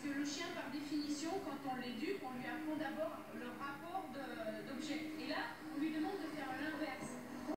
que le chien, par définition, quand on l'éduque, on lui apprend d'abord le rapport